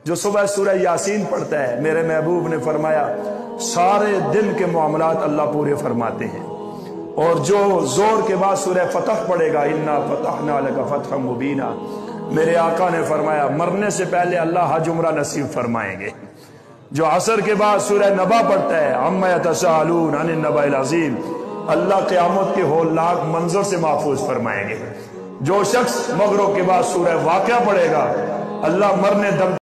जो सुबह सूरह यासीन पढ़ता है, मेरे महबूब ने फरमाया सारे दिन के मामलात अल्लाह पूरे फरमाते हैं। और जो जोर के बाद सूरह फतह पढ़ेगा, इन्ना फतहना लका फतहम मुबीना, मेरे आका ने फरमाया मरने से पहले अल्लाह हज उम्रा नसीब फरमाएंगे। जो असर के बाद सूरह नबा पढ़ता है, अम्मा यतसाअलून अनिन नबाइल अज़ीम, अल्लाह क़यामत के होलनाक मंजर से महफूज फरमाएंगे। जो शख्स मगरिब के बाद सूरह वाक़िया पढ़ेगा, अल्लाह मरने दम